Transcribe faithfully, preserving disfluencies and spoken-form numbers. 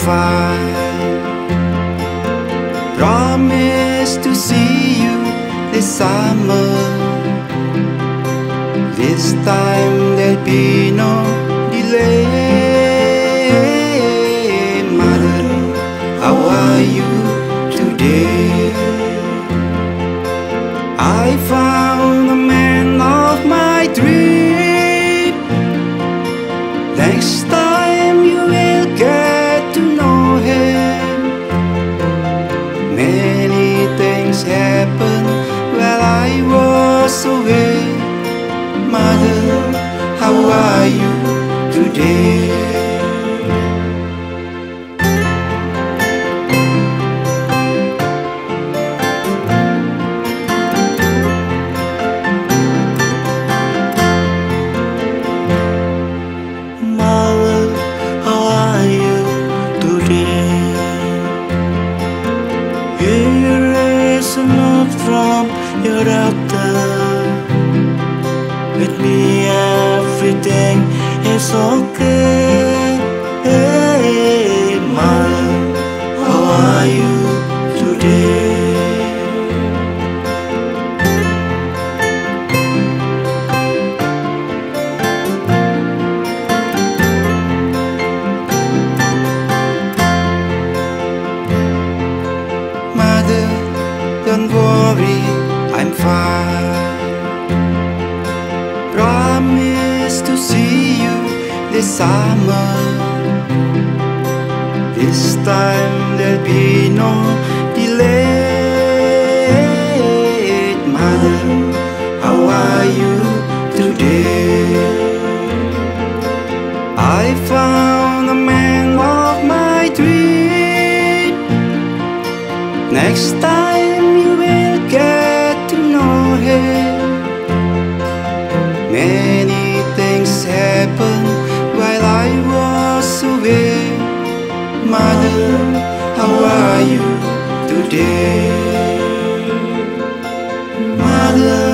fine. Promise to see you this summer. This time there'll be no delay. Mother, how are you today? I found the man of my dream. Next time you will get to know him. Many things happened while I was away. Mother, how are you today? From your doctor, with me everything is okay. Hey, mother, how are you today? Mother, don't worry, I'm fine. Promise to see you this summer. This time there'll be no delay. Mother, how are you today? I found the man of my dream. Next time you will get to know him. Many things happened while I was away. Mother, how are you today? Mother,